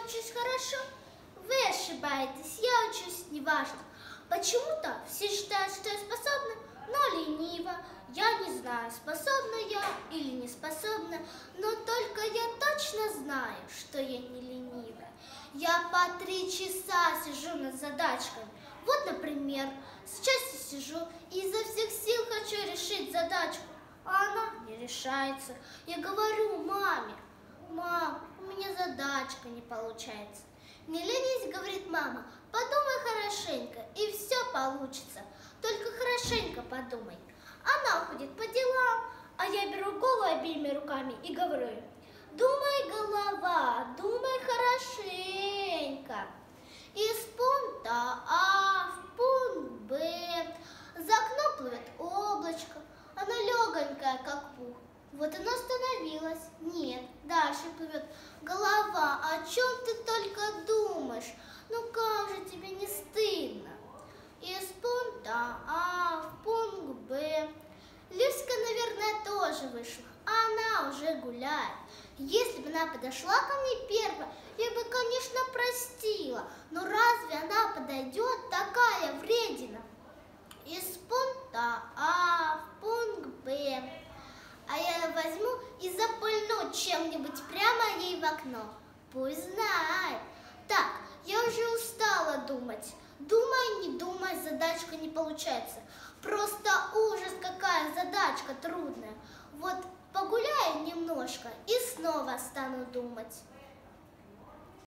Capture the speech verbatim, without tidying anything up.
учусь хорошо. Вы ошибаетесь, я учусь неважно. Почему-то все считают, что я способна, но ленива. Я не знаю, способна я или не способна, но только я точно знаю, что я не ленивая. Я по три часа сижу над задачками. Вот, например, сейчас я сижу и изо всех сил хочу решить задачку, а она не решается. Я говорю маме: мам, у меня задачка не получается. Не ленись, говорит мама, подумай хорошенько, и все получится. Только хорошенько подумай. Она уходит по делам, а я беру голову обеими руками и говорю: думай, голова, думай хорошенько. Из пункта А в пункт Б за окном плывет облачко, оно легонькое, как пух. Вот оно остановилось. Нет, дальше плывет. Голова, о чем ты только думаешь? Ну как же тебе не стыдно? Из пункта А в пункт Б. Лиска, наверное, тоже вышла. Она уже гуляет. Если бы она подошла ко мне первой, я бы, конечно, простила. Но разве она подойдет, такая вредина? Из пункта А в пункт Б. А я возьму и запыльну чем-нибудь прямо ей в окно. Пусть знает. Так, я уже устала думать. Думай, не думай, задачка не получается. Просто ужас, какая задачка трудная. Вот погуляю немножко и снова стану думать.